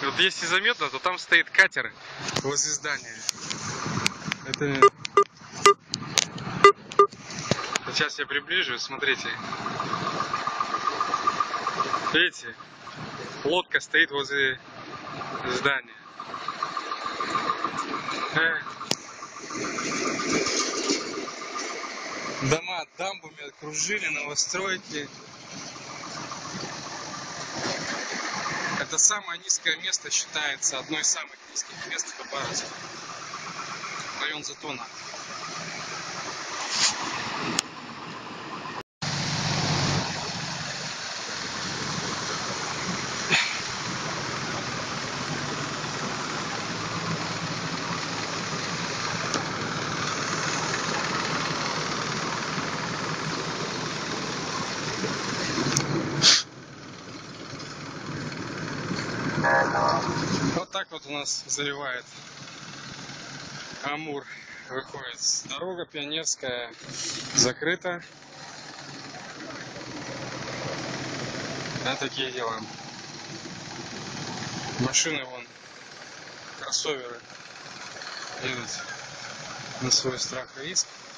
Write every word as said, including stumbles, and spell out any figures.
Вот если заметно, то там стоит катер возле здания. Это... Сейчас я приближу, смотрите. Видите? Лодка стоит возле здания. Дома дамбами окружили, новостройки. Это самое низкое место, считается одно из самых низких мест в Хабаровске. Район Затона. Вот так вот у нас заливает Амур. Выходит. Дорога Пионерская закрыта. Да, такие дела. Машины вон, кроссоверы едут на свой страх и риск.